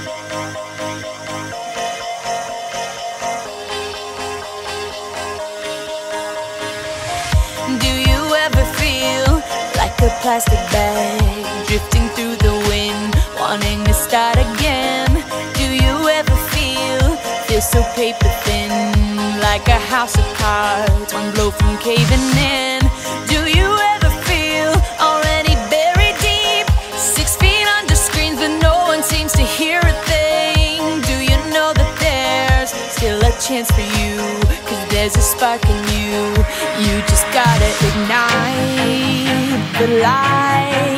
Do you ever feel like a plastic bag drifting through the wind, wanting to start again? Do you ever feel so paper thin, like a house of cards, one blow from caving in? Do you ever feel already buried deep, 6 feet under screens, but no one seems to hear a thing? Do you know that there's still a chance for you, 'cause there's a spark in you? You just gotta ignite the light.